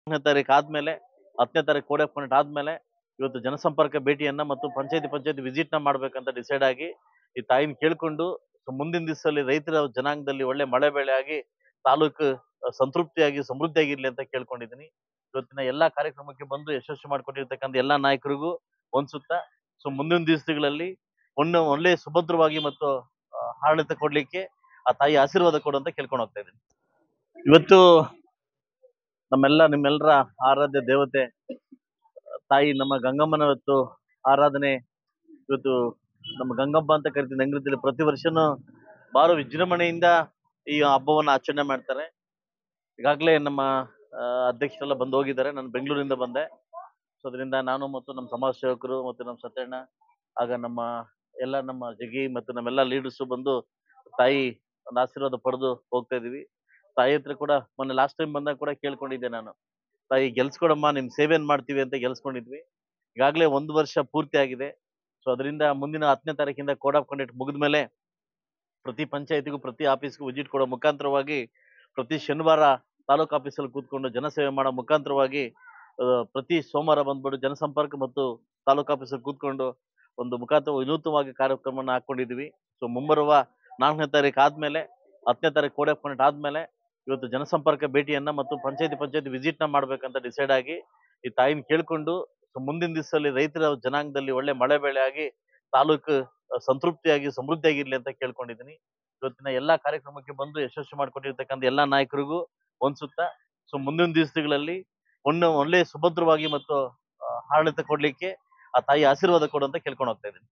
10ನೇ ತಾರೀಕು ಆದ್ಮೇಲೆ 10ನೇ ತಾರೀಕು ಕೋಡ್ ಆಫ್ ಕಂಡಕ್ಟ್ ಆದ್ಮೇಲೆ ಇವತ್ತು ಜನಸಂಪರ್ಕ ಭೇಟಿಯನ್ನ ಮತ್ತು ಪಂಚಾಯತಿ ವಿಸಿಟ್ ನ ಮಾಡ್ಬೇಕಂತ ಡಿಸೈಡ್ ಆಗಿ ಈ ತಾಯಿನ ಕೇಳ್ಕೊಂಡು ಮುಂದಿನ ದಿವಸದಲ್ಲಿ ರೈತರ ಜನಾಂಗದಲ್ಲಿ ಒಳ್ಳೆ ಮಳೆ ಬೆಳೆ ಆಗಿ ತಾಲೂಕು ಸಂತೃಪ್ತಿಯಾಗಿ ಸಮೃದ್ಧಿಯಾಗಿರ್ಲಿ ಅಂತ ಕೇಳ್ಕೊಂಡಿದ್ದೀನಿ. ಇವತ್ತಿನ ಎಲ್ಲಾ ಕಾರ್ಯಕ್ರಮಕ್ಕೆ ಬಂದು ಯಶಸ್ವಿ ಮಾಡ್ಕೊಟ್ಟಿರ್ತಕ್ಕಂಥ ಎಲ್ಲಾ ನಾಯಕರಿಗೂ ಒಂದ್ಸುತ್ತ ಮುಂದಿನ ದಿವಸಗಳಲ್ಲಿ ಒಳ್ಳೆ ಸುಭದ್ರವಾಗಿ ಮತ್ತು ಆಡಳಿತ ಕೊಡ್ಲಿಕ್ಕೆ ಆ ತಾಯಿ ಆಶೀರ್ವಾದ ಕೊಡು ಅಂತ ಕೇಳ್ಕೊಂಡು ಹೋಗ್ತಾ ಇದ್ದೀನಿ. ಇವತ್ತು ನಿಮ್ಮೆಲ್ಲರ ಆರಾಧ್ಯ ದೇವತೆ ತಾಯಿ ನಮ್ಮ ಗಂಗಮ್ಮನ ಇವತ್ತು ಆರಾಧನೆ. ಇವತ್ತು ನಮ್ಮ ಗಂಗಮ್ಮ ಅಂತ ಕರಿತೀವಿ ನಂಗ್ರದಲ್ಲಿ. ಪ್ರತಿ ವರ್ಷನೂ ಬಹಳ ವಿಜೃಂಭಣೆಯಿಂದ ಈ ಹಬ್ಬವನ್ನ ಆಚರಣೆ ಮಾಡ್ತಾರೆ. ಈಗಾಗಲೇ ನಮ್ಮ ಅಧ್ಯಕ್ಷರೆಲ್ಲ ಬಂದು ಹೋಗಿದ್ದಾರೆ. ನಾನು ಬೆಂಗಳೂರಿಂದ ಬಂದೆ. ಸೊ ಅದರಿಂದ ನಾನು ಮತ್ತು ನಮ್ಮ ಸಮಾಜ ಸೇವಕರು ಮತ್ತು ನಮ್ಮ ಸತ್ಯಣ್ಣ ಆಗ ನಮ್ಮ ಜಗಿ ಮತ್ತು ನಮ್ಮೆಲ್ಲ ಲೀಡರ್ಸ್ ಬಂದು ತಾಯಿ ಒಂದು ಆಶೀರ್ವಾದ ಪಡೆದು ಹೋಗ್ತಾ ಇದೀವಿ. ತಾಯಿ ಹತ್ರ ಕೂಡ ಮೊನ್ನೆ ಲಾಸ್ಟ್ ಟೈಮ್ ಬಂದಾಗ ಕೂಡ ಕೇಳ್ಕೊಂಡಿದ್ದೆ ನಾನು, ತಾಯಿ ಗೆಲ್ಸ್ಕೊಡಮ್ಮ, ನಿಮ್ ಸೇವೆಯನ್ನು ಮಾಡ್ತೀವಿ ಅಂತ ಗೆಲ್ಸ್ಕೊಂಡಿದ್ವಿ. ಈಗಾಗಲೇ 1 ವರ್ಷ ಪೂರ್ತಿ ಆಗಿದೆ. ಸೊ ಅದರಿಂದ ಮುಂದಿನ 10ನೇ ತಾರೀಕಿಂದ ಕೋಡ್ ಆಫ್ ಕಂಡಕ್ಟ್ ಮುಗಿದ್ಮೇಲೆ ಪ್ರತಿ ಪಂಚಾಯತಿಗೂ ಪ್ರತಿ ಆಫೀಸ್ಗೂ ವಿಸಿಟ್ ಕೊಡೋ ಮುಖಾಂತರವಾಗಿ ಪ್ರತಿ ಶನಿವಾರ ತಾಲೂಕು ಆಫೀಸಲ್ಲಿ ಕೂತ್ಕೊಂಡು ಜನಸೇವೆ ಮಾಡೋ ಮುಖಾಂತರವಾಗಿ ಪ್ರತಿ ಸೋಮವಾರ ಬಂದ್ಬಿಟ್ಟು ಜನಸಂಪರ್ಕ ಮತ್ತು ತಾಲೂಕು ಆಫೀಸಲ್ಲಿ ಕೂತ್ಕೊಂಡು ಒಂದು ಮುಖಾಂತರ ವಿನೂತವಾಗಿ ಕಾರ್ಯಕ್ರಮನ ಹಾಕೊಂಡಿದ್ವಿ. ಸೊ ಮುಂಬರುವ 4ನೇ ತಾರೀಕು ಆದ್ಮೇಲೆ 10ನೇ ತಾರೀಕು ಕೋಡ್ ಆಫ್ ಕಂಡಕ್ಟ್ ಆದ್ಮೇಲೆ ಇವತ್ತು ಜನಸಂಪರ್ಕ ಭೇಟಿಯನ್ನ ಮತ್ತು ಪಂಚಾಯತಿ ವಿಸಿಟ್ ನ ಮಾಡ್ಬೇಕಂತ ಡಿಸೈಡ್ ಆಗಿ ಈ ತಾಯಿನ ಕೇಳ್ಕೊಂಡು ಮುಂದಿನ ದಿವಸದಲ್ಲಿ ರೈತರ ಜನಾಂಗದಲ್ಲಿ ಒಳ್ಳೆ ಮಳೆ ಬೆಳೆ ಆಗಿ ತಾಲೂಕು ಸಂತೃಪ್ತಿಯಾಗಿ ಸಮೃದ್ಧಿಯಾಗಿರ್ಲಿ ಅಂತ ಕೇಳ್ಕೊಂಡಿದ್ದೀನಿ. ಇವತ್ತಿನ ಎಲ್ಲಾ ಕಾರ್ಯಕ್ರಮಕ್ಕೆ ಬಂದು ಯಶಸ್ವಿ ಮಾಡ್ಕೊಟ್ಟಿರ್ತಕ್ಕಂಥ ಎಲ್ಲಾ ನಾಯಕರಿಗೂ ಒಂದ್ಸುತ್ತ ಮುಂದಿನ ದಿವಸಗಳಲ್ಲಿ ಒಳ್ಳೆ ಸುಭದ್ರವಾಗಿ ಮತ್ತು ಆಡಳಿತ ಕೊಡ್ಲಿಕ್ಕೆ ಆ ತಾಯಿ ಆಶೀರ್ವಾದ ಕೊಡು ಅಂತ ಕೇಳ್ಕೊಂಡು ಹೋಗ್ತಾ ಇದ್ದೀನಿ.